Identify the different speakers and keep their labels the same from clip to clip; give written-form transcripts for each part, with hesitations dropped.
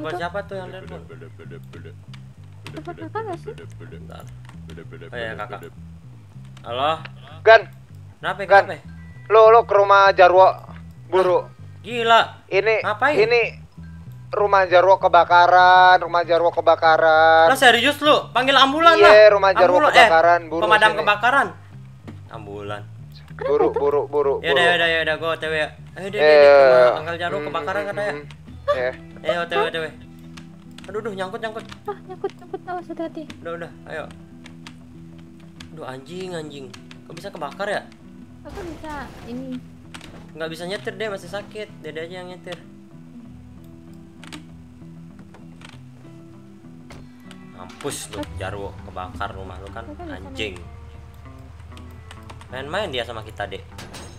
Speaker 1: telepon siapa tuh yang telepon?
Speaker 2: Telepon kakak nggak sih?
Speaker 1: Bentar. Oh ya kakak. Halo?
Speaker 3: Gan,
Speaker 1: Kenapa?
Speaker 3: lo ke rumah Jarwo buru.
Speaker 1: Gila.
Speaker 3: Ini
Speaker 1: Ngapain?
Speaker 3: Ini rumah Jarwo kebakaran.
Speaker 1: Lo serius lu? Panggil ambulan lah.
Speaker 3: Iya, rumah Jarwo kebakaran. Buru
Speaker 1: pemadam
Speaker 3: sini.
Speaker 1: kebakaran. Ambulan.
Speaker 3: Buru.
Speaker 1: Ya udah gua OTW ya. Ayo deh, rumah Angkel Jarwo kebakaran katanya.
Speaker 3: Ya.
Speaker 1: OTW. Aduh, nyangkut.
Speaker 2: Ah, nyangkut, awas hati-hati.
Speaker 1: Udah, ayo. Aduh, anjing. Kok bisa kebakar ya?
Speaker 2: Aku bisa ini.
Speaker 1: Nggak bisa nyetir deh, masih sakit. Dede aja yang nyetir. Mampus lu, Jarwo kebakar rumah lu kan, anjing. Main-main dia sama kita, Dek.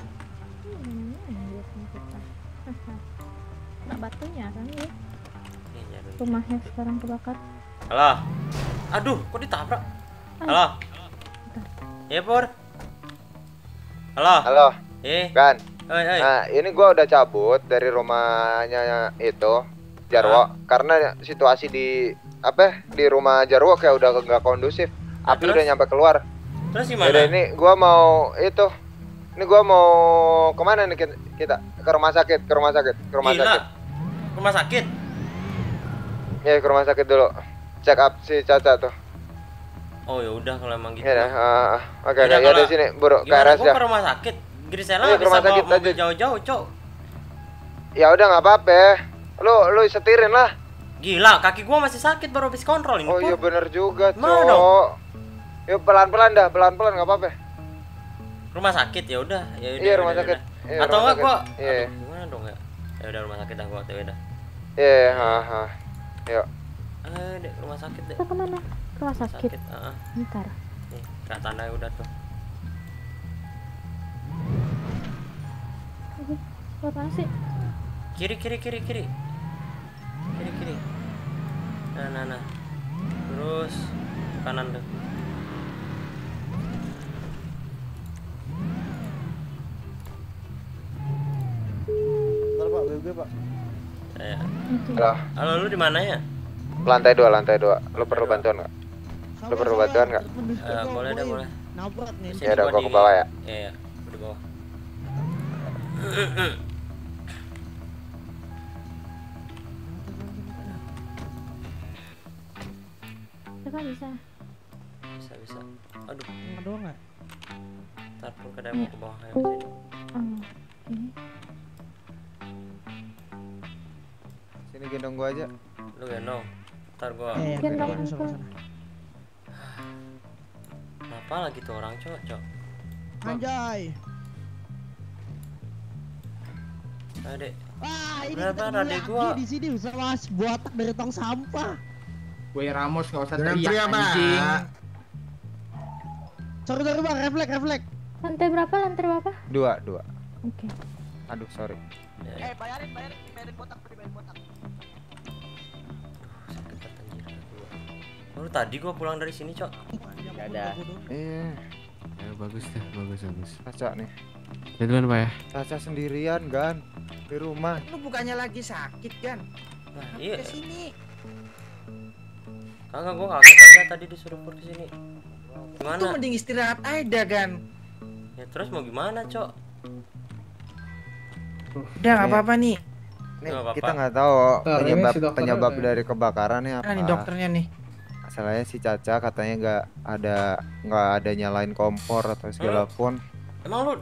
Speaker 2: Dia sama kita. Kena batunya kan ya.
Speaker 1: Nih, Jarwo.
Speaker 2: Rumahnya sekarang kebakar.
Speaker 1: Halo. Aduh, kok ditabrak? Halo. Ya, Pur. Halo.
Speaker 3: Gan.
Speaker 1: Oi.
Speaker 3: Nah, ini gua udah cabut dari rumahnya itu Jarwo karena situasi di rumah Jarwo kayak udah nggak kondusif. Api udah nyampe keluar.
Speaker 1: Terus gimana?
Speaker 3: Yaudah, ini gua mau kemana nih kita? Ke rumah sakit.
Speaker 1: Rumah sakit?
Speaker 3: Ya, ke rumah sakit dulu. Check up si Caca tuh.
Speaker 1: Oh ya udah kalau emang gitu.
Speaker 3: Ya oke, ya di sini, buru ke RS ya.
Speaker 1: Ke rumah sakit. Grisela
Speaker 3: Iya,
Speaker 1: nggak bisa
Speaker 3: sakit
Speaker 1: bawa mobil
Speaker 3: aja.
Speaker 1: jauh-jauh, Cok.
Speaker 3: Ya udah nggak apa-apa. Lu setirin lah.
Speaker 1: Gila, kaki gua masih sakit baru habis kontrol ini.
Speaker 3: Oh iya bener juga,
Speaker 1: Mana dong?
Speaker 3: Cok. Yuk pelan-pelan nggak apa-apa.
Speaker 1: Rumah sakit ya udah.
Speaker 3: Iya, rumah sakit. Iya,
Speaker 1: Atau
Speaker 3: rumah
Speaker 1: enggak gua?
Speaker 3: sakit. Iya.
Speaker 1: Aduh, gimana dong ya? Ya udah rumah sakit dah gua OTW dah.
Speaker 3: Iya, Yuk.
Speaker 1: Dek, rumah sakit deh.
Speaker 2: Kita kemana? Rumah sakit. Bentar.
Speaker 1: Nih, kena tanda udah tuh.
Speaker 2: Buat mana sih?
Speaker 1: Kiri. Nah. Terus kanan tuh.
Speaker 4: Bentar Pak, BG Pak.
Speaker 1: Halo, lu di mana ya?
Speaker 3: Lantai 2. Lu perlu bantuan nggak?
Speaker 1: Boleh.
Speaker 4: Nabrak nih.
Speaker 3: Ya udah, gua ke bawah ya.
Speaker 1: Iya, gua di bawah.
Speaker 2: Kita bisa.
Speaker 1: Bisa. Aduh,
Speaker 4: Enggak doang enggak?
Speaker 1: ntar pun ke demo ke bawah ya sini.
Speaker 2: Ini.
Speaker 3: Sini gendong gua aja.
Speaker 1: Lu gendong. Ntar gua.
Speaker 2: Gendong
Speaker 4: Sana,
Speaker 2: aku.
Speaker 4: sana.
Speaker 1: Kenapa lagi tuh orang cocok?
Speaker 4: Anjay.
Speaker 1: Ayo, Dek.
Speaker 4: Wah, ini
Speaker 1: Berapa
Speaker 4: kita
Speaker 1: adek gua?
Speaker 4: di sini sama botak dari tong sampah.
Speaker 5: Gue Ramos nggak usah
Speaker 6: Jangan
Speaker 5: teriak
Speaker 6: teriak,
Speaker 5: anjing.
Speaker 6: Pak.
Speaker 4: Sorry Bang, refleks.
Speaker 2: Lantai berapa?
Speaker 3: 2.
Speaker 2: Oke.
Speaker 3: Aduh, sorry.
Speaker 1: Ya.
Speaker 4: Bayarin botak, bayarin botak.
Speaker 1: Sakit banget anjir kaki gua. Baru tadi gua pulang dari sini, Cok.
Speaker 4: Ada.
Speaker 3: Iya,
Speaker 6: Ya bagus.
Speaker 3: Caca nih.
Speaker 6: Ya duluan Pak ya.
Speaker 3: Caca sendirian, Gan. Di rumah.
Speaker 5: Lu bukannya lagi sakit kan?
Speaker 1: Nah, iya.
Speaker 5: Kesini.
Speaker 1: Kagak, gua kaget aja tadi disuruh pur kesini.
Speaker 5: Itu
Speaker 1: Gimana?
Speaker 5: mending istirahat aja kan.
Speaker 1: Ya terus mau gimana, Cok?
Speaker 5: Udah nggak apa-apa nih.
Speaker 3: Nih,
Speaker 1: Nggak apa-apa.
Speaker 3: kita nggak tahu penyebab dari kebakarannya apa.
Speaker 5: Nah, nih dokternya nih.
Speaker 3: Masalahnya si Caca katanya nggak ada nyalain kompor atau segala pun.
Speaker 1: Emang lu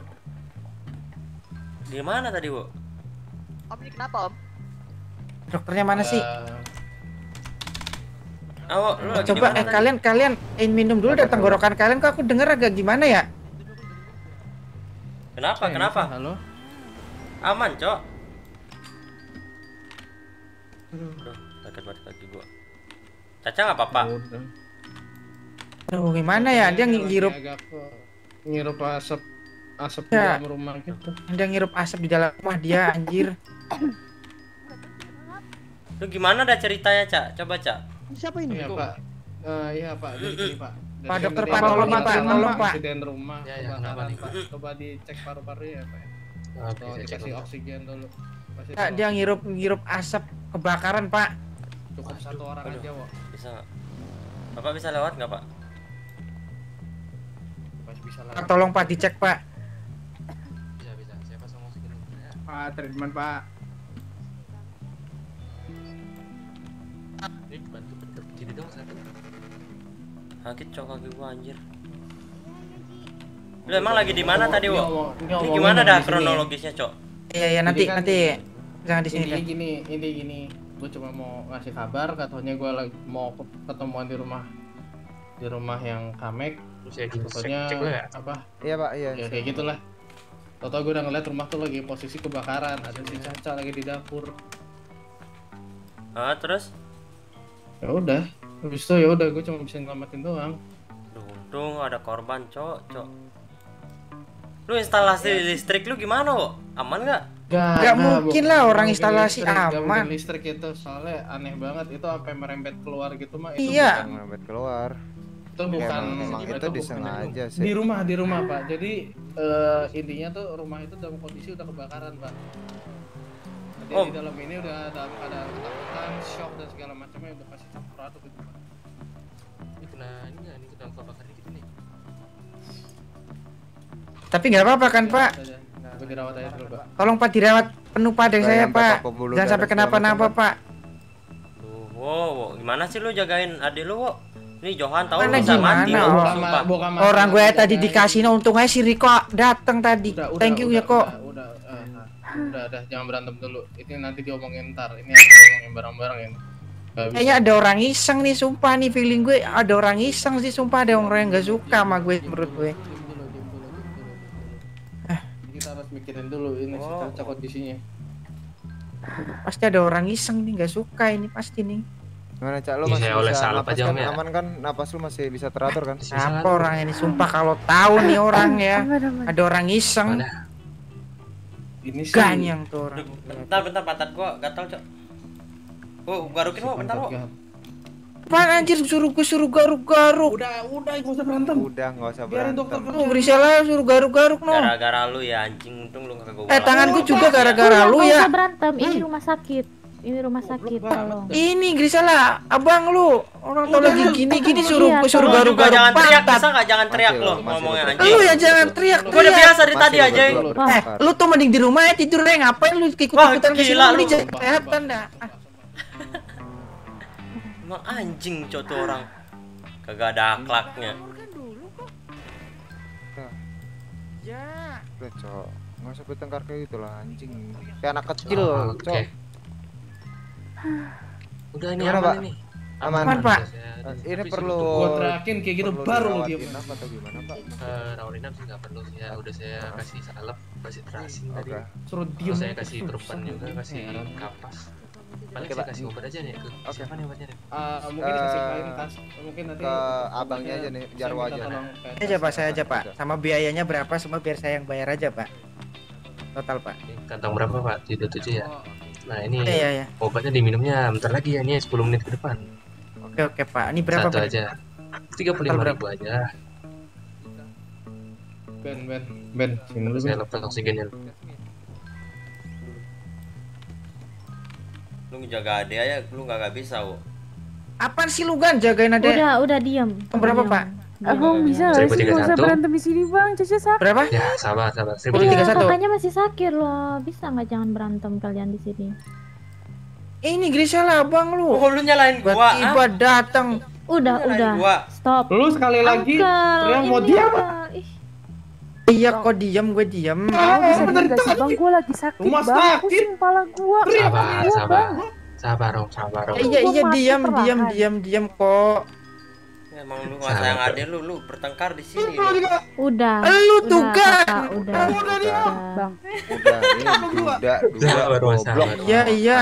Speaker 1: di mana tadi, Bu?
Speaker 7: Om ini kenapa Om?
Speaker 5: Dokternya mana sih?
Speaker 1: Lu lagi
Speaker 5: Coba
Speaker 1: di mana tadi?
Speaker 5: kalian minum dulu dari tenggorokan kalian, kok aku denger agak gimana ya?
Speaker 1: Kenapa?
Speaker 6: Halo.
Speaker 1: Aman, Cok. Aduh, sakit banget kaki gua. Caca nggak apa-apa.
Speaker 5: Aduh, gimana ya? Dia ngirup
Speaker 6: asap di
Speaker 5: Ya.
Speaker 6: dalam rumah gitu.
Speaker 5: dia ngirup asap di dalam rumah dia, anjir.
Speaker 1: Lu gimana dah ceritanya, Cak? Coba, Cak.
Speaker 4: Siapa ini?
Speaker 6: Iya Pak. Iya Pak, dari sini Pak.
Speaker 5: Pak dokter, Pak, tolong Pak.
Speaker 6: Insiden rumah.
Speaker 8: Ya, kenapa nih, Pak?
Speaker 6: Coba dicek paru-paru ya Pak.
Speaker 8: Oke,
Speaker 6: Atau
Speaker 8: saya cek
Speaker 6: dikasih
Speaker 8: dulu.
Speaker 6: oksigen dulu.
Speaker 5: Pak, dia ngirup asap kebakaran, Pak.
Speaker 6: Cukup satu orang
Speaker 1: Aduh.
Speaker 6: aja, Wak.
Speaker 1: Bisa nggak? Bapak bisa lewat nggak Pak?
Speaker 6: Masih bisa
Speaker 5: Pak,
Speaker 6: lewat.
Speaker 5: tolong Pak dicek Pak.
Speaker 8: Bisa. Saya pasang oksigen dulu ya.
Speaker 6: Pak, treatment, Pak.
Speaker 8: Ini bantu berdiri dong satu.
Speaker 1: Sakit cok kaki gua anjir. Lu emang lagi di mana tadi, Wo? Ini
Speaker 6: ngomongin
Speaker 1: gimana
Speaker 6: yang
Speaker 1: dah
Speaker 6: di sini.
Speaker 1: kronologisnya, Cok?
Speaker 5: Iya nanti
Speaker 6: Jadi kan-
Speaker 5: jangan di sini
Speaker 6: Intinya
Speaker 5: deh.
Speaker 6: gini, gue cuma mau ngasih kabar, katanya gue lagi mau ketemuan di rumah yang Kamek.
Speaker 8: Terus saya di
Speaker 6: Fotonya
Speaker 8: cek dulu ya.
Speaker 6: apa?
Speaker 3: Iya pak, iya.
Speaker 6: Ya kayak gitulah. Tau-tau gue udah ngeliat rumah tuh lagi posisi kebakaran, ada si Caca lagi di dapur.
Speaker 1: Ah, terus?
Speaker 6: Ya udah, habis itu ya udah gue cuma bisa nyelamatin doang.
Speaker 1: Untung ada korban, Cok. Lu instalasi listrik lu gimana, Wo? Aman nggak?
Speaker 5: Nggak mungkin lah orang
Speaker 6: mungkin
Speaker 5: instalasi
Speaker 6: listrik, nggak
Speaker 5: aman.
Speaker 6: mungkin listrik itu soalnya aneh banget itu sampai merembet keluar gitu mah.
Speaker 5: Iya.
Speaker 3: Ngebet keluar.
Speaker 6: Itu bukan
Speaker 3: Emang itu
Speaker 6: bukan
Speaker 3: disengaja
Speaker 6: itu.
Speaker 3: sih.
Speaker 6: Di rumah Pak. Jadi intinya tuh rumah itu dalam kondisi udah kebakaran Pak. Jadi
Speaker 1: Oh.
Speaker 6: di dalam ini udah dalam keadaan ketakutan, shock dan segala macamnya udah pasti campur aduk gitu Pak.
Speaker 8: Ini kena ini nggak? Ini kena luka bakar dikit nih.
Speaker 5: Tapi nggak apa-apa kan Pak?
Speaker 6: Gue dirawat aja dulu Pak.
Speaker 5: Tolong Pak dirawat penuh Pak adik saya
Speaker 3: Bayang
Speaker 5: Pak.
Speaker 3: Pak, pembuluh
Speaker 5: Jangan
Speaker 3: darah
Speaker 5: sampai
Speaker 3: segala
Speaker 5: kenapa-napa
Speaker 3: macam,
Speaker 5: Pak.
Speaker 1: Duh, Wo, gimana sih lu jagain adik lu, Wo? Ini Johan tahu
Speaker 5: Mana
Speaker 1: bisa
Speaker 5: gimana,
Speaker 1: mati,
Speaker 5: Wo?
Speaker 1: Wo,
Speaker 6: Bukan
Speaker 1: sumpah.
Speaker 6: bukan masalah
Speaker 5: Orang gue tadi
Speaker 6: jagain.
Speaker 5: dikasih untung aja si Riko datang tadi. Thank you ya kok.
Speaker 6: Udah, jangan berantem dulu. Ini nanti diomongin ntar. Ini harus diomongin bareng-bareng ini. Gak bisa.
Speaker 5: Kayaknya ada orang iseng nih sumpah nih feeling gue ada orang iseng sih sumpah ada orang yang nggak suka sama gue menurut gue.
Speaker 6: Diam dulu. Kita harus mikirin dulu ini si
Speaker 1: Oh.
Speaker 6: Caca kondisinya.
Speaker 5: Pasti ada orang iseng nih nggak suka ini pasti nih.
Speaker 3: Gimana Cak, lu
Speaker 8: Ini
Speaker 3: masih
Speaker 8: saya oleh
Speaker 3: bisa
Speaker 8: salep
Speaker 3: napas
Speaker 8: aja,
Speaker 3: kan?
Speaker 8: Om, ya?
Speaker 3: Aman kan? Napas lu masih bisa teratur kan?
Speaker 5: Apa orang ini sumpah kalau tahu nih orang ya ada orang iseng
Speaker 8: Mana?
Speaker 6: Ini sih
Speaker 5: ganyang tuh orang.
Speaker 1: Bentar, pantat gua gatal, Cok. Oh, garukin, Wo, bentar, Wo.
Speaker 5: Apaan anjir suruh garuk-garuk.
Speaker 6: Udah, gak usah berantem.
Speaker 3: Udah, nggak usah
Speaker 6: Biarin dokter
Speaker 3: berantem.
Speaker 5: Oh berisik lah suruh garuk-garuk no.
Speaker 1: Gara-gara lu ya anjing, untung lu kagak gua.
Speaker 5: Tanganku juga gara-gara lu
Speaker 2: Nggak
Speaker 5: ya.
Speaker 2: usah berantem, ini rumah sakit. Ini rumah sakit, tolong.
Speaker 5: Ini Grisela, abang lu orang tau lagi gini suruh
Speaker 2: Iya,
Speaker 5: suruh
Speaker 2: tolong.
Speaker 5: garuk-garuk
Speaker 1: Jangan teriak,
Speaker 5: pantat.
Speaker 1: bisa nggak jangan teriak
Speaker 3: Masih,
Speaker 1: lo
Speaker 3: masih
Speaker 1: ngomongnya
Speaker 3: betul.
Speaker 1: anjing.
Speaker 5: Lu ya jangan teriak.
Speaker 1: Gua udah biasa dari tadi aja.
Speaker 5: Eh, lu tuh mending di rumah ya tidur deh ngapain lu ikut-ikutan
Speaker 1: Wah,
Speaker 5: ke sini
Speaker 1: gila
Speaker 5: lu
Speaker 1: lu.
Speaker 5: jaga kesehatan dah. Ah,
Speaker 1: Emang anjing, Cok, tuh orang. Kagak ada akhlaknya.
Speaker 5: Ya.
Speaker 3: Udah Cok, nggak usah bertengkar kayak gitu lah anjing. Kayak anak kecil
Speaker 8: Oke.
Speaker 3: Cok.
Speaker 8: Udah ini
Speaker 3: Gimana,
Speaker 8: aman
Speaker 3: Pak?
Speaker 8: ini.
Speaker 3: Aman.
Speaker 5: Aman, Pak.
Speaker 3: Ini perlu
Speaker 6: Gua teriakin kayak gitu
Speaker 3: perlu
Speaker 6: baru lu
Speaker 3: dirawat
Speaker 6: diam.
Speaker 3: inap atau gimana Pak?
Speaker 8: Rawat inap sih nggak perlu ya. Udah saya kasih salep, kasih terasing tadi.
Speaker 3: Oke.
Speaker 6: Suruh
Speaker 8: Terus
Speaker 6: diem.
Speaker 8: saya kasih perban juga, kasih kapas. Paling
Speaker 3: Oke,
Speaker 8: saya
Speaker 3: Pak.
Speaker 8: kasih obat aja nih ke siapa nih obatnya nih?
Speaker 6: Mungkin dikasih klien tas. Mungkin nanti
Speaker 3: ke abangnya aja nih, Jarwo
Speaker 6: saya minta
Speaker 3: aja.
Speaker 6: tolong ke
Speaker 5: Saya aja Pak, saya aja Pak. Sama biayanya berapa semua biar saya yang bayar aja Pak. Total Pak.
Speaker 8: Ini kantong berapa Pak? 77 ya. Nah ini
Speaker 5: Iya ya.
Speaker 8: obatnya diminumnya bentar lagi ya, ini 10 menit ke depan.
Speaker 5: Oke Pak. Ini berapa
Speaker 8: Satu
Speaker 5: Pak?
Speaker 8: aja. 35.000 aja.
Speaker 6: Ben, sini dulu
Speaker 8: Saya
Speaker 6: Ben.
Speaker 8: lepas oksigennya.
Speaker 1: Lu ngejaga adek aja, lu nggak bisa, Wo.
Speaker 5: Apaan sih lu Gan jagain adek?
Speaker 2: Udah diam.
Speaker 5: Berapa Pak?
Speaker 9: Abang bisa nggak sih
Speaker 8: 1031.
Speaker 9: nggak usah berantem di sini bang, Caca sakit.
Speaker 5: Berapa?
Speaker 8: Ya sabar.
Speaker 5: Boleh
Speaker 8: 1031.
Speaker 5: 31.
Speaker 2: Kakaknya masih sakit loh. Bisa nggak jangan berantem kalian di sini?
Speaker 5: Ini Grisela abang lu.
Speaker 1: Oh, lu nyalain gua,
Speaker 5: Tiba-tiba datang.
Speaker 2: Udah.
Speaker 1: Gua.
Speaker 2: Stop.
Speaker 6: Lu sekali lagi
Speaker 2: Uncle,
Speaker 6: teriak mau
Speaker 2: ini
Speaker 6: diam.
Speaker 2: Uncle. Ih,
Speaker 5: Iya kok diam gue diam.
Speaker 9: Abang bisa diem nggak sih bang, gue lagi sakit
Speaker 6: Rumah
Speaker 9: bang,
Speaker 6: sakit.
Speaker 9: pusing kepala gue.
Speaker 8: Sabar Om.
Speaker 5: Iya
Speaker 9: Gua mati perlahan.
Speaker 5: diam kok.
Speaker 1: Emang lu nggak sayang adek lu bertengkar di sini.
Speaker 2: Udah.
Speaker 5: Lu tuh
Speaker 2: Udah,
Speaker 5: Gan.
Speaker 2: Kakak, udah.
Speaker 9: Bang,
Speaker 3: Udah, ini dua
Speaker 8: Sabar, Mas,
Speaker 3: goblok.
Speaker 8: sabar.
Speaker 5: Iya.
Speaker 2: Iya.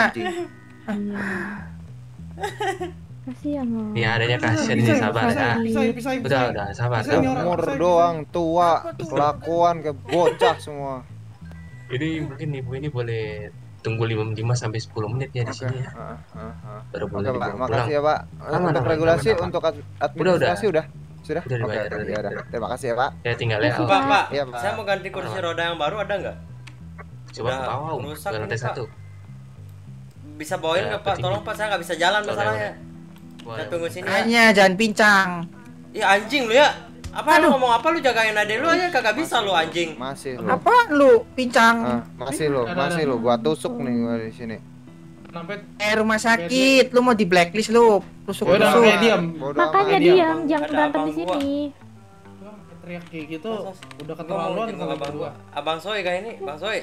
Speaker 2: Kasihan loh.
Speaker 8: Nih adanya kasihan ini sabar ya.
Speaker 6: Pisahin.
Speaker 8: Udah sabar.
Speaker 6: Bisa, ini orang.
Speaker 3: Umur doang, tua, kelakuan kayak bocah semua.
Speaker 8: Ini mungkin ibu ini boleh tunggu 5 sampai 10 menit ya di
Speaker 3: Oke.
Speaker 8: sini ya. Baru boleh
Speaker 3: Oke Pak,
Speaker 8: dibawa
Speaker 3: makasih
Speaker 8: pulang.
Speaker 3: ya Pak.
Speaker 8: Aman,
Speaker 3: Untuk
Speaker 8: aman,
Speaker 3: regulasi,
Speaker 8: aman, aman.
Speaker 3: untuk administrasi udah. Sudah?
Speaker 8: Udah
Speaker 3: Oke,
Speaker 8: dibayar,
Speaker 3: oke,
Speaker 8: udah
Speaker 3: ya udah.
Speaker 8: dibayar.
Speaker 3: Terima kasih ya Pak.
Speaker 8: Ya tinggal ya.
Speaker 1: Pak,
Speaker 3: Iya, Pak.
Speaker 1: saya mau ganti kursi roda yang baru, ada nggak?
Speaker 8: Coba ke bawah Om,
Speaker 1: rusak
Speaker 8: ke lantai
Speaker 1: ini, Pak.
Speaker 8: 1.
Speaker 1: bisa bawain nggak Pak? Tolong Pak, saya nggak bisa jalan masalahnya. Saya tunggu sini ya.
Speaker 5: Hanya jangan pincang.
Speaker 1: Ih anjing lu ya. Apa lu ngomong apa lu jagain adek lu aja kagak bisa lu anjing.
Speaker 3: Masih lu.
Speaker 5: Apa lu pincang?
Speaker 3: Masih lu. Gua tusuk nih gua di sini.
Speaker 6: Sampai
Speaker 5: Rumah sakit, lu mau di blacklist lu.
Speaker 6: udah kayak diam.
Speaker 9: Makanya diam, jangan
Speaker 1: Ada
Speaker 9: berantem
Speaker 1: abang
Speaker 9: di sini.
Speaker 6: Teriak kayak gitu udah
Speaker 1: Gua mau
Speaker 6: keterlaluan
Speaker 1: jenguk
Speaker 6: kalau
Speaker 1: abang
Speaker 6: berdua.
Speaker 1: gua. Abang Soe kayak ini, Bang Soe.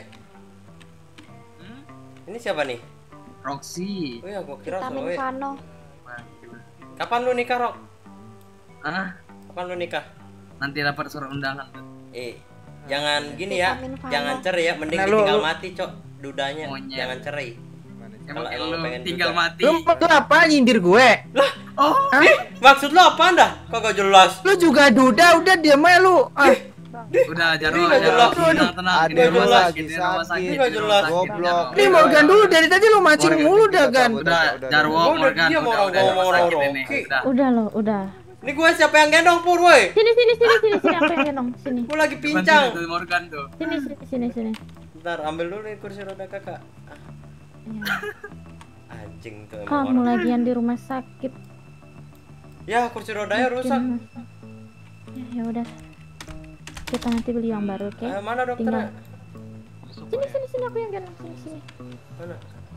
Speaker 1: Ini siapa nih?
Speaker 10: Roxy.
Speaker 1: Oh ya, gua kira
Speaker 9: Vitamin
Speaker 1: Soe.
Speaker 9: Vano.
Speaker 1: Kapan lu nikah, Rok?
Speaker 10: Ah,
Speaker 1: Kapan lu nikah?
Speaker 10: nanti dapat surat undangan.
Speaker 1: Jangan gini ya.
Speaker 9: Vitamin Vano.
Speaker 1: Jangan cerai ya, mending
Speaker 5: Nah,
Speaker 1: ditinggal
Speaker 5: lu-
Speaker 1: mati, Cok. Dudanya.
Speaker 10: Monyet.
Speaker 1: Jangan cerai.
Speaker 10: Emang
Speaker 1: Kalau
Speaker 10: lu
Speaker 1: pengen
Speaker 10: tinggal
Speaker 1: juga.
Speaker 10: mati.
Speaker 5: Lu apa nyindir gue?
Speaker 10: Oh,
Speaker 1: Maksud lu apaan dah? Kagak jelas.
Speaker 5: Lu juga duda, udah diam aja lu.
Speaker 10: udah Jarwo,
Speaker 1: Ini nggak jelas.
Speaker 10: tenang.
Speaker 3: Ada
Speaker 1: Nggak
Speaker 3: rumah
Speaker 1: jelas.
Speaker 3: sakit,
Speaker 10: Ini rumah sakit.
Speaker 1: Ini nggak jelas.
Speaker 3: Goblok.
Speaker 5: Ini Morgan dulu dari tadi lu mancing mulu dah kan.
Speaker 10: Udah Jarwo,
Speaker 1: Gua udah
Speaker 10: Morgan,
Speaker 1: diam
Speaker 10: udah
Speaker 1: orang
Speaker 10: rumah
Speaker 1: orang
Speaker 10: sakit ini.
Speaker 1: Rocky.
Speaker 10: Udah.
Speaker 9: Udah loh, udah.
Speaker 1: Ini gue siapa yang gendong Pur, woi?
Speaker 9: Sini aku yang gendong, sini.
Speaker 1: Gue lagi
Speaker 10: Bantuin
Speaker 1: pincang.
Speaker 10: tuh Morgan tuh.
Speaker 9: Sini.
Speaker 1: Bentar, ambil dulu nih kursi roda kakak.
Speaker 9: Ya.
Speaker 1: Anjing tuh emang
Speaker 9: Kamu
Speaker 1: orang.
Speaker 9: lagian di rumah sakit.
Speaker 1: Ya kursi rodanya rusak.
Speaker 9: Ya udah. Kita nanti beli yang baru, oke?
Speaker 1: Mana dokternya?
Speaker 9: Sini aku yang gendong, sini.
Speaker 1: Mana?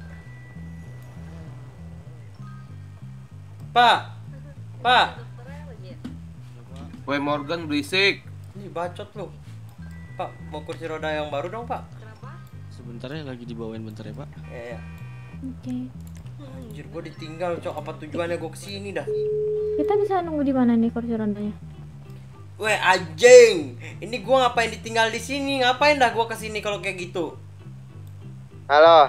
Speaker 1: Pak.
Speaker 11: Woi Morgan berisik.
Speaker 1: Ini bacot lu. Pak, mau kursi roda yang baru dong, Pak.
Speaker 11: Sebentar ya, lagi dibawain bentar ya, Pak.
Speaker 1: Ya.
Speaker 9: Oke.
Speaker 1: Anjir, gua ditinggal, Cok. Apa tujuannya gua kesini dah?
Speaker 9: Kita bisa nunggu di mana nih kursi rodanya?
Speaker 1: Weh, anjing. Ini gua ngapain ditinggal di sini? Ngapain dah gua kesini kalau kayak gitu?
Speaker 3: Halo.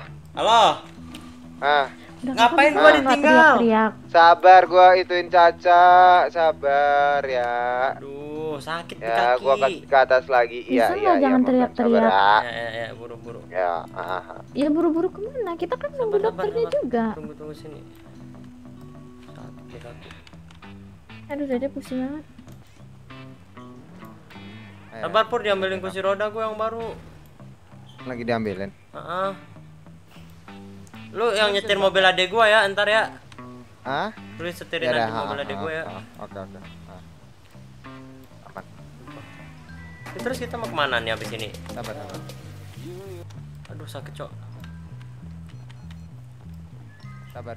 Speaker 9: Udah,
Speaker 1: Ngapain
Speaker 9: kakak
Speaker 1: gua
Speaker 9: bisa nggak
Speaker 1: ditinggal?
Speaker 9: teriak-teriak?
Speaker 3: Sabar gua ituin Caca. Sabar ya.
Speaker 1: Aduh, sakit di
Speaker 3: Ya,
Speaker 1: kaki.
Speaker 3: gua kasih ke atas lagi.
Speaker 9: Bisa
Speaker 3: Iya,
Speaker 9: nggak jangan
Speaker 3: Morgan,
Speaker 9: teriak-teriak?
Speaker 3: sabar,
Speaker 1: Ya, buru-buru.
Speaker 3: Ya.
Speaker 9: Ya buru-buru kemana? Kita kan nunggu dokternya juga.
Speaker 1: Tunggu sini. Sakit di kaki.
Speaker 9: Aduh, dada pusing banget.
Speaker 1: Sabar Pur, diambilin kursi roda gua yang baru.
Speaker 3: Lagi diambilin.
Speaker 1: Lu yang nyetir mobil adek gua ya, ntar ya.
Speaker 3: Hah?
Speaker 1: Lu setirin nanti mobil adek gua ya.
Speaker 3: Oke. Aman.
Speaker 1: Terus kita mau kemana nih abis ini?
Speaker 3: Sabar.
Speaker 1: Aduh sakit, Cok.
Speaker 3: Sabar.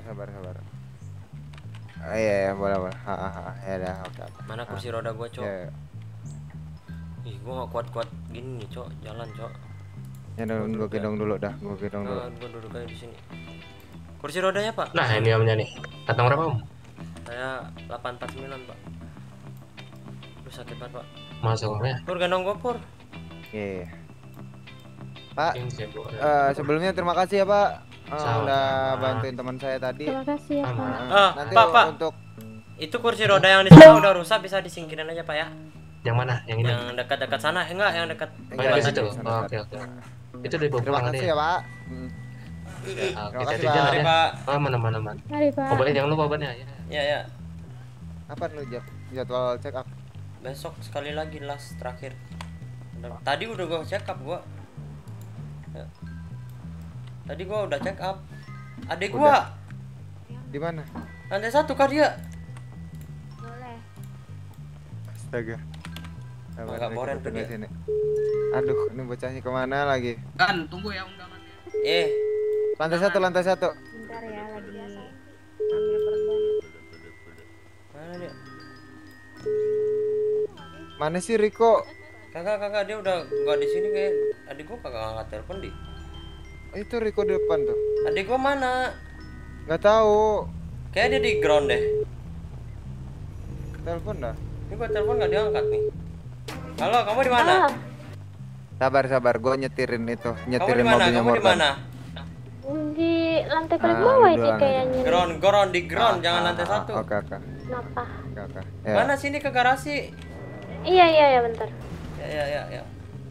Speaker 3: Iya, boleh. Ya udah, oke.
Speaker 1: Mana kursi roda gua, Cok?
Speaker 3: Ya.
Speaker 1: Ih, gua gak kuat-kuat gini nih, Cok. Jalan, Cok.
Speaker 3: Ya udah, gua gendong dulu dah. Gua gendong dulu.
Speaker 1: Gua duduk aja di sini. Kursi rodanya, Pak?
Speaker 8: Nah, ini omnya nih. Kantong berapa, Om?
Speaker 1: Saya 849, Pak. Aduh sakit banget, Pak.
Speaker 8: Masuk Om ya.
Speaker 1: Pur, gendong gua, Pur.
Speaker 3: Iya. Pak,
Speaker 8: Ini saya bawa.
Speaker 3: sebelumnya terima kasih ya Pak.
Speaker 8: Sama.
Speaker 3: Udah bantuin teman saya tadi.
Speaker 9: Terima kasih ya, Pak.
Speaker 3: Nanti
Speaker 1: Pak.
Speaker 3: untuk
Speaker 1: Itu kursi roda yang di sana udah rusak, bisa disingkirin aja, Pak ya.
Speaker 8: Yang mana? Yang ini?
Speaker 1: Yang dekat-dekat sana, enggak, yang dekat.
Speaker 8: Oh, yang di situ. Oh, oke. Itu dari bawa
Speaker 3: terima
Speaker 8: pulang
Speaker 3: kasih
Speaker 8: aja
Speaker 3: ya Pak.
Speaker 8: Oke,
Speaker 3: kasih,
Speaker 8: jalan
Speaker 3: Pak.
Speaker 8: ya.
Speaker 1: Pak.
Speaker 8: Oh, mana.
Speaker 9: Mari, Pak.
Speaker 8: Obatnya jangan lupa obatnya ya.
Speaker 1: Ya.
Speaker 3: Apa lu jadwal check up?
Speaker 1: Besok sekali lagi last terakhir. Tadi udah gua check up gua. Ya. Tadi gua udah check up. Adek gua.
Speaker 3: Di mana?
Speaker 1: Lantai 1 kah dia?
Speaker 9: Boleh.
Speaker 3: Astaga.
Speaker 1: Agak boren tuh dia.
Speaker 3: Sini. Aduh, ini bocahnya kemana lagi?
Speaker 10: Kan, tunggu ya undangannya.
Speaker 3: Lantai satu.
Speaker 9: Bentar ya, lagi ambil perban.
Speaker 1: Mana dia?
Speaker 3: Mana sih Riko?
Speaker 1: Kakak dia udah gak di sini kayak. Adik gua kagak ngangkat telepon di.
Speaker 3: Itu Riko di depan tuh.
Speaker 1: Adik gua mana?
Speaker 3: Gak tahu.
Speaker 1: Kayak dia di ground deh.
Speaker 3: Telepon dah.
Speaker 1: Ini gua telepon gak diangkat nih. Halo, kamu di mana?
Speaker 3: Sabar, gue nyetirin itu,
Speaker 1: Kamu
Speaker 3: nyetirin
Speaker 1: di mana?
Speaker 3: mobilnya
Speaker 1: Kamu di
Speaker 3: Morgan.
Speaker 1: mana?
Speaker 9: Di lantai paling bawah ini
Speaker 3: duluan.
Speaker 9: kayaknya.
Speaker 1: Ground di ground, jangan lantai 1.
Speaker 3: Oke.
Speaker 9: Kenapa?
Speaker 3: Oke.
Speaker 1: Mana sini ke garasi?
Speaker 9: Iya, bentar.
Speaker 1: Ya.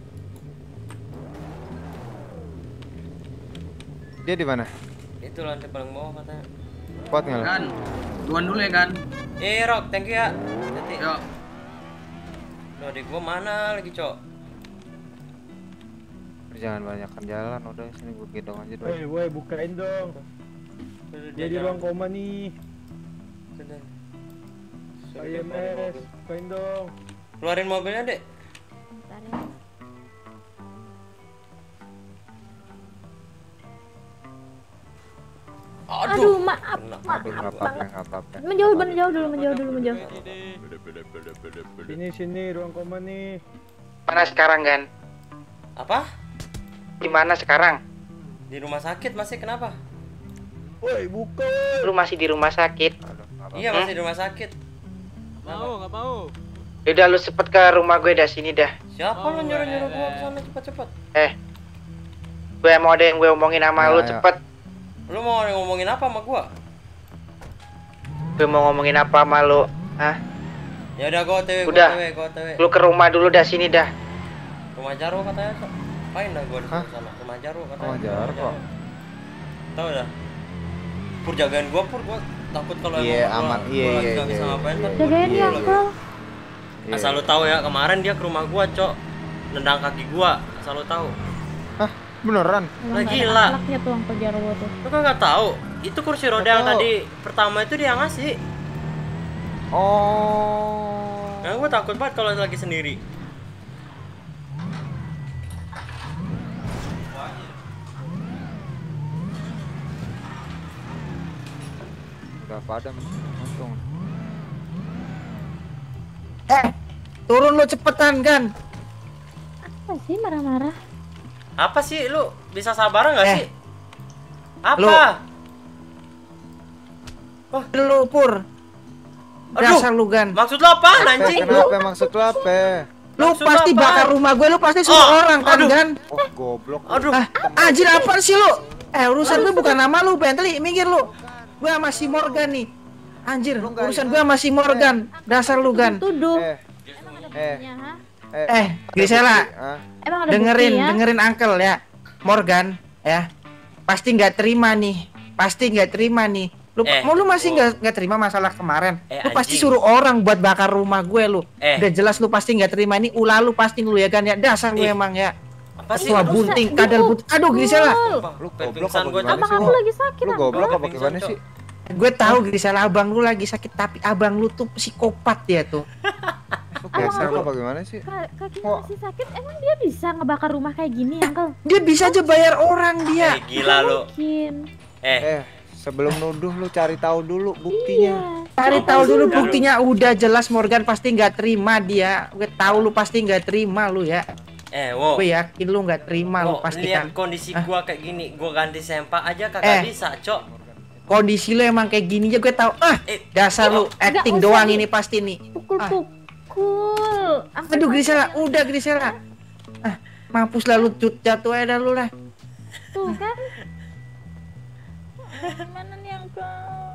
Speaker 3: Dia di mana?
Speaker 1: Itu lantai paling bawah katanya.
Speaker 3: Kuat nggak?
Speaker 10: Kan, duluan dulu ya kan.
Speaker 1: Rock, thank you ya. Hati.
Speaker 10: Yuk.
Speaker 1: Loh, adik gua mana lagi, Cok?
Speaker 3: Jangan banyakkan jalan, udah sini gue gendong aja dulu.
Speaker 4: Woi, bukain dong.
Speaker 1: Dia
Speaker 12: di ruang koma nih.
Speaker 1: Sudah.
Speaker 12: IMS, main dong.
Speaker 1: Keluarin mobilnya, Dek.
Speaker 9: Bentar ya. Aduh, maaf.
Speaker 3: Nggak apa-apa.
Speaker 9: Menjauh dulu.
Speaker 12: Sini ruang koma nih.
Speaker 5: Mana sekarang Gan?
Speaker 1: Apa?
Speaker 5: Di mana sekarang?
Speaker 1: Di rumah sakit masih, kenapa?
Speaker 12: Woi, bukan.
Speaker 5: Lu masih di rumah sakit?
Speaker 1: Iya, masih di rumah sakit.
Speaker 11: Nggak mau.
Speaker 5: Udah lu cepet ke rumah gue dah, sini dah.
Speaker 1: Siapa lu nyuruh-nyuruh gua ke sana cepet-cepet?
Speaker 5: Gue mau ada yang gue omongin sama lu, cepet.
Speaker 1: Lu mau ngomongin apa sama gua?
Speaker 5: Gue mau ngomongin apa sama lu? Hah?
Speaker 1: Ya udah, gua OTW,
Speaker 5: Udah.
Speaker 1: gua OTW.
Speaker 5: Lu ke rumah dulu dah, sini dah.
Speaker 1: Rumah Jarwo katanya, Cok. Apain dah gua di sana? Rumah Jarwo katanya.
Speaker 3: Rumah Jarwo.
Speaker 1: Tahu dah. Pur jagain gua, gua takut kalau
Speaker 3: aman.
Speaker 1: Gua lagi gak bisa ngapain kan.
Speaker 9: Jagain ya, Uncle.
Speaker 1: Asal lu tahu ya, kemarin dia ke rumah gua, Cok. Nendang kaki gua, asal lu tahu.
Speaker 3: Hah? Beneran?
Speaker 1: Lah gila.
Speaker 9: Akhlaknya tuh Uncle Jarwo tuh.
Speaker 1: Lu kan nggak tahu? Itu kursi roda yang tadi pertama itu dia ngasih.
Speaker 3: Oh.
Speaker 1: Nah, gua takut banget kalau lagi sendiri.
Speaker 3: Udah padam, untung.
Speaker 5: Turun lu cepetan Gan.
Speaker 9: Apa sih marah-marah?
Speaker 1: Apa sih lu bisa sabar nggak sih? Apa?
Speaker 5: Lu Pur. Dasar lu Gan.
Speaker 1: Maksud lu apaan anjing?
Speaker 3: Kenapa maksud lu apa?
Speaker 5: Lu pasti bakar rumah gue, lu pasti suruh orang kan Gan.
Speaker 3: Oh, goblok.
Speaker 1: Aduh.
Speaker 5: Anjir apaan sih lu? Urusan gue bukan nama lu, Bentley, minggir lu. Gue sama si Morgan nih. Anjir, urusan gue sama si Morgan. Dasar lu Gan.
Speaker 9: Tuduh.
Speaker 5: Grisela.
Speaker 9: Emang ada
Speaker 5: Dengerin,
Speaker 9: buktinya?
Speaker 5: dengerin Uncle ya. Morgan, ya. Pasti nggak terima nih. Lu masih nggak terima masalah kemarin. Lu pasti suruh orang buat bakar rumah gue lu. Udah jelas lu pasti nggak terima, ini ulah lu pasti lu ya Gan ya. Dasar lu emang ya.
Speaker 1: Apa sih?
Speaker 5: Tua bunting, kadal bunting. Aduh Grisela.
Speaker 3: Lu goblok apa gimana
Speaker 9: Abang
Speaker 3: sih?
Speaker 9: aku lagi sakit,
Speaker 3: Lu goblok apa gimana sih?
Speaker 5: Gue tahu Grisela abang lu lagi sakit, tapi abang lu tuh psikopat dia tuh.
Speaker 3: Lu geser apa gimana sih?
Speaker 9: Kakinya masih sakit, emang dia bisa ngebakar rumah kayak gini, Uncle?
Speaker 5: Dia bisa aja bayar orang dia.
Speaker 1: Gila lu.
Speaker 9: Mungkin.
Speaker 3: Sebelum nuduh lu cari tahu dulu buktinya.
Speaker 5: Cari tahu dulu buktinya, udah jelas Morgan pasti nggak terima dia. Gue tahu lu pasti nggak terima lu ya.
Speaker 1: Wow.
Speaker 5: Gue yakin lu nggak terima lu pasti kan.
Speaker 1: Lihat kondisi gua kayak gini, gua ganti sempak aja kagak bisa, Cok.
Speaker 5: Kondisi lu emang kayak gini aja gue tahu. Dasar lu acting doang ini pasti nih.
Speaker 9: Pukul.
Speaker 5: Aduh Grisela, udah Grisela. Mampus lah lu, jatuh aja dah lu lah.
Speaker 9: Tuh kan. Gimana nih Uncle?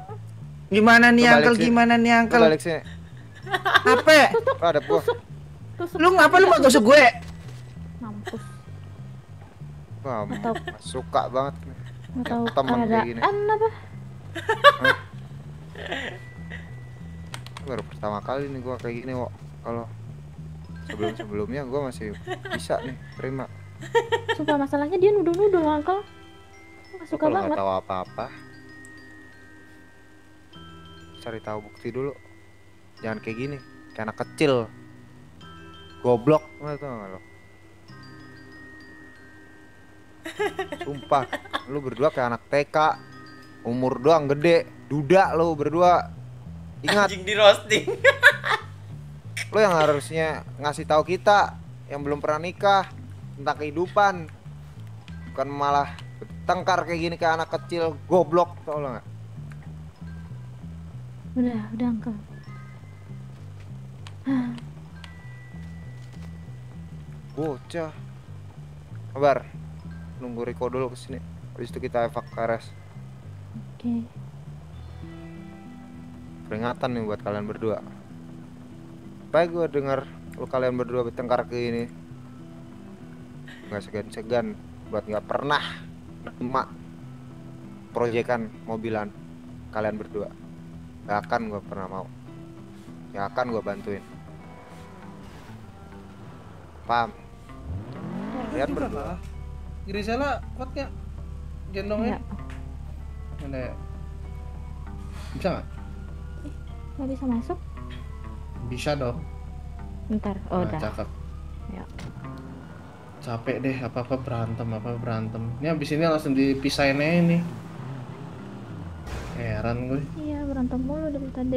Speaker 5: Gimana nih Uncle?
Speaker 3: Balik sini.
Speaker 5: Apa?
Speaker 3: Ada buah.
Speaker 5: Lu ngapa lu mau tusuk gue?
Speaker 9: Mampus.
Speaker 3: Wah, suka banget.
Speaker 9: Nggak tahu
Speaker 3: Temen kayak gini.
Speaker 9: apa?
Speaker 3: Baru pertama kali nih gua kayak gini, Wok. Kalau sebelumnya gua masih bisa nih terima.
Speaker 9: Sumpah masalahnya dia nuduh-nuduh, Uncle. Nggak suka
Speaker 3: Kalau
Speaker 9: banget.
Speaker 3: nggak tahu apa-apa, cari tahu bukti dulu. Jangan kayak gini, kayak anak kecil. Goblok, nggak tahu nggak lo? Sumpah, lu berdua kayak anak TK. Umur doang gede, duda lu berdua. Ingat.
Speaker 1: Anjing di roasting.
Speaker 3: Lu yang harusnya ngasih tahu kita yang belum pernah nikah tentang kehidupan. Bukan malah tengkar kayak gini kayak anak kecil, goblok, tau lo nggak?
Speaker 9: Udah Uncle.
Speaker 3: Bocah. Kabar. Nunggu Riko dulu kesini. Habis itu kita evak ke RS.
Speaker 9: Oke.
Speaker 3: Peringatan nih buat kalian berdua. Supaya gue denger lu kalian berdua bertengkar kayak gini, nggak segan-segan buat nggak pernah emak proyekan mobilan kalian berdua. Gak akan gue pernah mau. Gak akan gue bantuin. Paham? Lihat berdua.
Speaker 6: Grisela kuat nggak gendongnya? Ada. Bisa nggak?
Speaker 9: Nggak bisa masuk?
Speaker 6: Bisa dong.
Speaker 9: Bentar, oh
Speaker 6: Nah,
Speaker 9: udah.
Speaker 6: cakep.
Speaker 9: Ya.
Speaker 6: Capek deh, apa-apa berantem. Ini abis ini langsung dipisahin aja nih. Heran gue.
Speaker 9: Iya, berantem mulu dari tadi.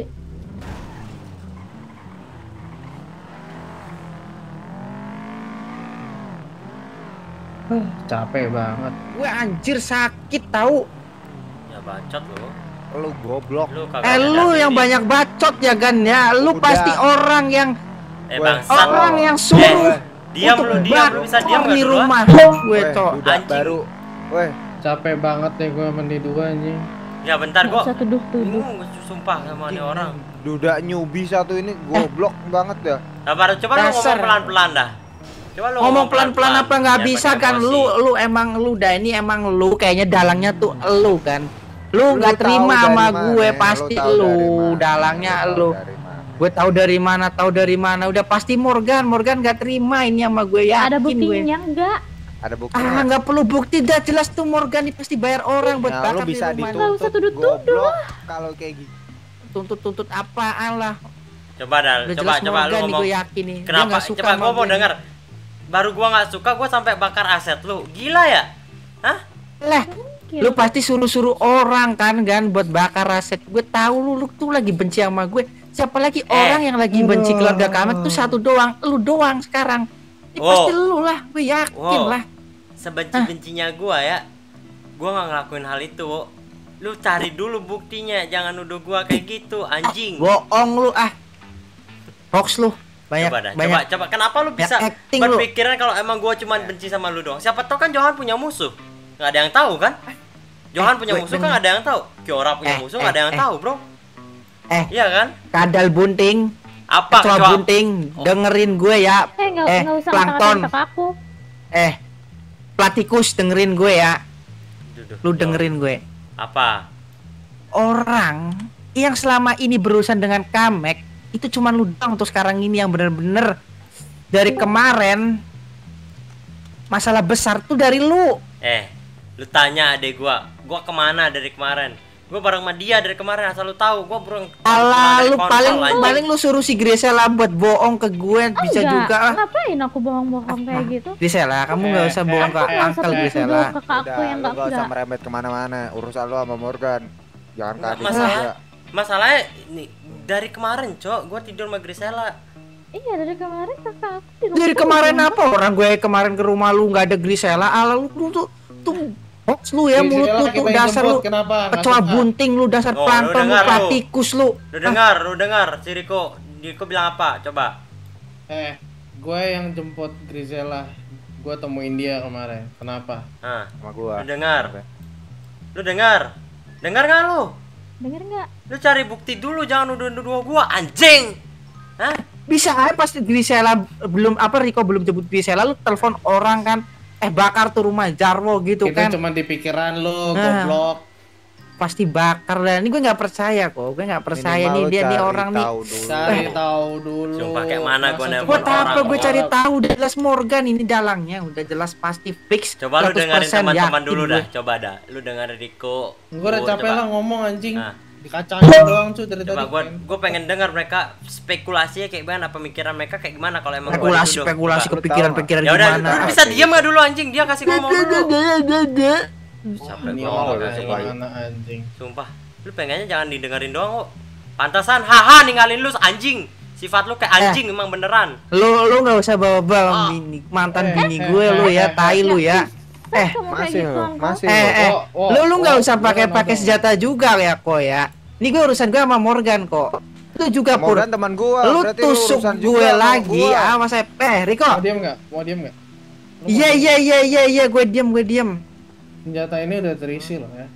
Speaker 6: Capek banget.
Speaker 5: Gue anjir sakit tahu.
Speaker 1: Ya bacot lo.
Speaker 3: Lu goblok.
Speaker 1: Lu kagak
Speaker 5: Lu
Speaker 1: ada
Speaker 5: yang
Speaker 1: ini.
Speaker 5: banyak bacot ya Gan ya. Lu
Speaker 3: Udah.
Speaker 5: pasti orang yang
Speaker 1: Bangsat.
Speaker 5: orang yang suruh
Speaker 1: Diam lu,
Speaker 5: untuk
Speaker 1: lu bisa diam
Speaker 5: bakar
Speaker 1: nggak
Speaker 5: di
Speaker 1: dulu, ah?
Speaker 5: rumah gue cok.
Speaker 3: Duda
Speaker 1: Anjing.
Speaker 3: baru. Weh,
Speaker 6: Capek banget nih gue mandi dua anjing.
Speaker 1: Ya bentar
Speaker 9: Nggak
Speaker 1: gua.
Speaker 9: usah tuduh-tuduh.
Speaker 1: Sumpah sama nih orang.
Speaker 3: duda newbie satu ini goblok banget ya.
Speaker 1: Sabar, coba lu ngomong
Speaker 5: Dasar.
Speaker 1: pelan-pelan dah. Coba lu
Speaker 5: Ngomong pelan-pelan apa nggak
Speaker 1: Jangan
Speaker 5: bisa
Speaker 1: pakai
Speaker 5: kan?
Speaker 1: emosi.
Speaker 5: Lu emang lu dah ini emang lu kayaknya dalangnya tuh lu kan. Lu
Speaker 3: Lu
Speaker 5: nggak
Speaker 3: tahu
Speaker 5: terima
Speaker 3: dari
Speaker 5: sama
Speaker 3: mana?
Speaker 5: gue
Speaker 3: Lu
Speaker 5: pasti
Speaker 3: tahu dari
Speaker 5: lu
Speaker 3: mana?
Speaker 5: dalangnya
Speaker 3: Lu tahu
Speaker 5: lu.
Speaker 3: dari mana?
Speaker 5: Gue tahu dari mana. Udah pasti Morgan nggak terima ini sama gue yakin
Speaker 9: Ada
Speaker 5: gue.
Speaker 9: buktinya enggak?
Speaker 3: Ada buktinya.
Speaker 5: Ah nggak perlu bukti dah jelas tuh Morgan ini pasti bayar orang buat
Speaker 3: Nah, lu
Speaker 5: bakar di
Speaker 3: bisa
Speaker 5: rumah.
Speaker 9: Nggak usah
Speaker 3: dituntut
Speaker 9: tuduh-tuduh
Speaker 3: goblok kalau kayak gitu.
Speaker 5: Tuntut apaan lah.
Speaker 1: Coba dah,
Speaker 5: Udah
Speaker 1: coba
Speaker 5: jelas
Speaker 1: lu
Speaker 5: Morgan nih
Speaker 1: ngomong.
Speaker 5: gue yakin nih. Dia
Speaker 1: Kenapa?
Speaker 5: nggak suka
Speaker 1: Coba
Speaker 5: sama
Speaker 1: gua mau
Speaker 5: gue.
Speaker 1: denger. Baru gua nggak suka, gua sampai bakar aset lu. Gila ya? Hah?
Speaker 5: Lah, lu pasti suruh-suruh orang kan buat bakar aset. Gue tahu lu tuh lagi benci sama gue. Siapa lagi orang yang lagi benci keluarga kami tuh satu doang, lu doang sekarang. Ini pasti lu lah, gue yakin lah.
Speaker 1: Sebenci-bencinya gua ya. Gua nggak ngelakuin hal itu. Lu cari dulu buktinya, jangan nuduh gua kayak gitu, anjing.
Speaker 5: Bohong lu ah. Hoax lu. Banyak
Speaker 1: Coba dah,
Speaker 5: banyak.
Speaker 1: coba kenapa lu bisa
Speaker 5: acting lu.
Speaker 1: berpikiran kalau emang gua cuma benci sama lu doang? Siapa tahu kan Johan punya musuh. Nggak ada yang tahu kan? Johan punya
Speaker 5: gue
Speaker 1: musuh kan nggak ada yang tahu. Kiora punya musuh nggak ada yang tahu, bro. Iya kan?
Speaker 5: Kadal bunting.
Speaker 1: Apa
Speaker 5: Kecoa
Speaker 1: kecoa?
Speaker 5: bunting, dengerin gue ya.
Speaker 9: Nggak usah
Speaker 5: plankton.
Speaker 9: ngata-ngatain kakak aku.
Speaker 5: Platikus dengerin gue ya. Lu dengerin gue.
Speaker 1: Apa?
Speaker 5: Orang yang selama ini berurusan dengan Kamek itu cuman lu doang tuh sekarang ini yang bener-bener dari kemarin masalah besar tuh dari lu.
Speaker 1: Lu tanya adek gua kemana dari kemarin? Gua bareng sama dia dari kemarin, asal lu tahu. Gua bareng.
Speaker 5: Alah,
Speaker 1: dari
Speaker 5: lu
Speaker 1: kontrol, anjing.
Speaker 5: paling lu suruh si Grisela buat bohong ke gue bisa
Speaker 9: Enggak,
Speaker 5: juga lah.
Speaker 9: ngapain aku bohong-bohong kayak gitu?
Speaker 5: Grisela, kamu nggak usah bohong ke
Speaker 9: Aku nggak
Speaker 5: Uncle
Speaker 9: usah
Speaker 5: Grisela.
Speaker 9: tuduh kakak aku
Speaker 3: Udah,
Speaker 9: yang
Speaker 3: lu gak usah
Speaker 9: enggak.
Speaker 3: merembet kemana-mana. Urusan lu sama Morgan. Jangan ke adik
Speaker 1: Masalah,
Speaker 3: juga.
Speaker 1: masalahnya nih dari kemarin, Cok, gua tidur sama Grisela.
Speaker 9: Iya, dari kemarin kakak aku di rumah
Speaker 5: Dari
Speaker 9: terus.
Speaker 5: kemarin apa orang gue kemarin ke rumah lu nggak ada Grisela, ala lu tuh hoax lu ya, mulut lu tuh dasar lu kecoa bunting lu, dasar
Speaker 1: Oh, lu
Speaker 5: plankton lu,
Speaker 1: dengar lu.
Speaker 5: platikus lu.
Speaker 1: Lu dengar si Riko bilang apa? Coba.
Speaker 6: Gue yang jemput Grisela. Gue temuin dia kemarin. Kenapa?
Speaker 3: Sama gua.
Speaker 1: Lu dengar? Lu dengar? Dengar nggak lu?
Speaker 9: Dengar nggak?
Speaker 1: Lu cari bukti dulu, jangan nuduh-nuduh gua, anjing. Hah?
Speaker 5: Bisa aja pasti Grisela belum Riko belum jemput Grisela, lu telepon orang kan, bakar tuh rumah Jarwo gitu
Speaker 6: Itu
Speaker 5: kan.
Speaker 6: cuma di pikiran lu, goblok.
Speaker 5: Pasti bakar lah. Ini gue nggak percaya kok. Gue nggak percaya
Speaker 3: Minimal
Speaker 5: nih
Speaker 3: lu
Speaker 5: dia nih
Speaker 3: cari
Speaker 5: orang nih.
Speaker 3: tahu dulu.
Speaker 6: Cari tahu dulu.
Speaker 1: Sumpah kayak mana gua
Speaker 6: Masa
Speaker 1: nelpon
Speaker 5: Buat
Speaker 6: cuma
Speaker 5: apa gue cari
Speaker 6: orang.
Speaker 5: tahu? Udah jelas Morgan ini dalangnya, udah jelas pasti fix.
Speaker 1: Coba lu
Speaker 5: 100%
Speaker 1: dengerin teman-teman
Speaker 5: yakin
Speaker 1: dulu
Speaker 5: gue.
Speaker 1: dah, coba dah. Lu dengerin Riko.
Speaker 6: Gue udah capek lah ngomong anjing.
Speaker 1: Nah.
Speaker 6: Dikacangin doang cuy dari
Speaker 1: Coba
Speaker 6: tadi.
Speaker 1: gua pengen dengar mereka spekulasinya kayak gimana, pemikiran mereka kayak gimana kalau emang gua dituduh.
Speaker 5: Spekulasi
Speaker 1: Coba.
Speaker 5: kepikiran-pikiran
Speaker 1: Ya udah,
Speaker 5: gimana?
Speaker 1: bisa diam nggak dulu anjing? Dia kasih ngomong dulu. Sampai
Speaker 6: Ini
Speaker 1: gua
Speaker 6: orang
Speaker 1: ngomong
Speaker 6: kayak
Speaker 1: anjing.
Speaker 6: gimana anjing.
Speaker 1: Sumpah, lu pengennya jangan didengerin doang kok. Pantasan, haha ninggalin lu anjing. Sifat lu kayak anjing emang beneran.
Speaker 5: Lu nggak usah bawa-bawa mantan bini gue lu ya, tai lu ya.
Speaker 3: Masih lo, masih
Speaker 5: Lu nggak usah pakai senjata juga ya kok ya. Ini gue urusan gue sama Morgan kok. Lu juga Pur.
Speaker 3: Morgan teman gua.
Speaker 5: Lu
Speaker 3: berarti
Speaker 5: tusuk
Speaker 3: urusan
Speaker 5: gue
Speaker 3: juga sama
Speaker 5: lagi,
Speaker 3: gua.
Speaker 5: awas saya. Riko.
Speaker 6: Mau diem nggak? Mau diem nggak?
Speaker 5: Iya, gue diem.
Speaker 6: Senjata ini udah terisi loh ya.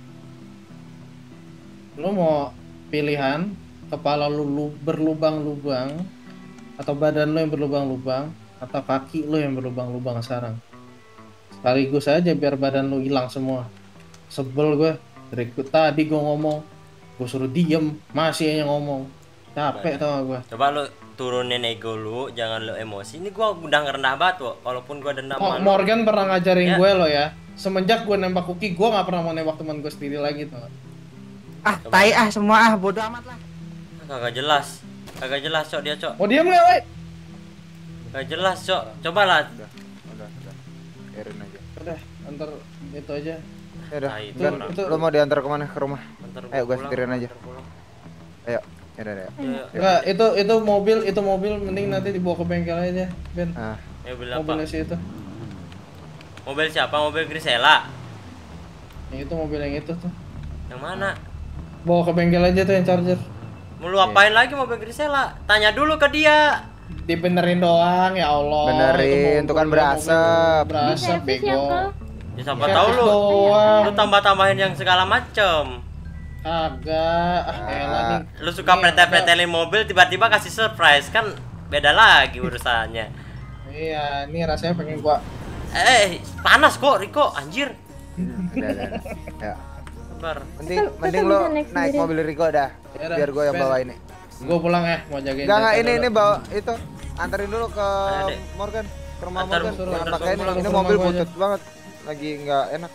Speaker 6: Lu mau pilihan kepala lu berlubang-lubang atau badan lu yang berlubang-lubang atau kaki lu yang berlubang-lubang sekarang. Sekaligus aja biar badan lu hilang semua. Sebel gue dari tadi gue ngomong, gue suruh diem, masih aja ngomong. Capek tau gue.
Speaker 1: Coba lu turunin ego lu, jangan lu emosi. Ini gua udah ngerendah banget kok. Walaupun gua dendam
Speaker 6: Oh,
Speaker 1: sama lu.
Speaker 6: Morgan pernah ngajarin
Speaker 1: Ya.
Speaker 6: gue lo ya. Semenjak gue nembak Kuki, gue nggak pernah mau nembak teman gue sendiri lagi tuh.
Speaker 5: Ah, tai ah semua ah, bodo amat lah.
Speaker 1: Kagak jelas. Kagak jelas, Cok, dia, Cok.
Speaker 6: Oh diam nggak, woi?
Speaker 1: Kagak jelas, Cok. Cobalah.
Speaker 3: Udah. Biarin aja.
Speaker 6: Udah, antar itu aja.
Speaker 3: Ya udah.
Speaker 1: Nah, itu
Speaker 3: Ben,
Speaker 6: orang.
Speaker 3: lo mau diantar kemana? Ke rumah?
Speaker 1: Antar
Speaker 3: Ayo gua
Speaker 1: pulang,
Speaker 3: setirin aja.
Speaker 1: antar pulang.
Speaker 3: Ayo. Ya udah.
Speaker 1: Ya,
Speaker 6: Enggak, itu mobil mending nanti dibawa ke bengkel aja, Ben.
Speaker 3: Ah,
Speaker 1: mobil apa?
Speaker 6: Mobilnya sih itu.
Speaker 1: Mobil siapa? Mobil Grisela.
Speaker 6: Yang itu mobil yang itu tuh.
Speaker 1: Yang mana?
Speaker 6: Bawa ke bengkel aja tuh yang charger.
Speaker 1: Mau lu apain lagi mobil Grisela? Tanya dulu ke dia.
Speaker 6: Dibenerin doang ya Allah.
Speaker 3: benerin, itu kan berasap.
Speaker 6: Berasap
Speaker 9: Servis ya,
Speaker 6: bego.
Speaker 9: Uncle?
Speaker 1: Ya siapa
Speaker 6: Servis
Speaker 1: tahu lu.
Speaker 6: doang.
Speaker 1: Lu tambah-tambahin yang segala macem.
Speaker 6: Kagak. Elah nih.
Speaker 1: Lu suka
Speaker 6: Nih,
Speaker 1: pretel-pretelin mobil tiba-tiba kasih surprise kan beda lagi urusannya.
Speaker 6: Iya, ini rasanya pengen gua.
Speaker 1: Panas kok Riko, anjir.
Speaker 3: Udah. Ya.
Speaker 1: Sabar.
Speaker 3: Mending lo
Speaker 9: bisa naik
Speaker 3: naik
Speaker 9: sendiri.
Speaker 3: mobil Rico dah.
Speaker 6: Yaudah,
Speaker 3: Biar gua yang
Speaker 6: Ben.
Speaker 3: bawa ini.
Speaker 6: Gua pulang ya, mau jagain.
Speaker 3: Enggak,
Speaker 6: Jaka
Speaker 3: ini
Speaker 6: dulu.
Speaker 3: bawa itu. Anterin dulu ke
Speaker 1: Ayo, Dek.
Speaker 3: Morgan, ke rumah
Speaker 1: Antar
Speaker 3: Morgan.
Speaker 1: suruh
Speaker 3: Jangan
Speaker 1: antar
Speaker 3: pakai
Speaker 6: pulang
Speaker 3: ini
Speaker 6: ke
Speaker 3: mobil
Speaker 6: rumah gua
Speaker 3: butut banget. Lagi nggak enak.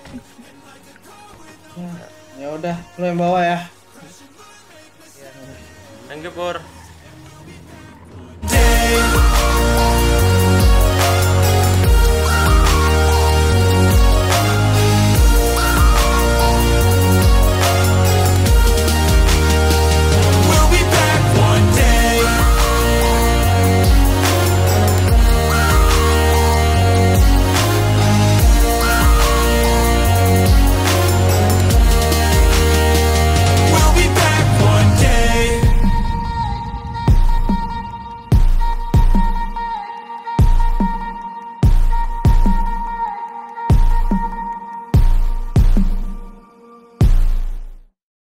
Speaker 6: Ya udah, lu yang bawa ya.
Speaker 1: Thank you, Pur.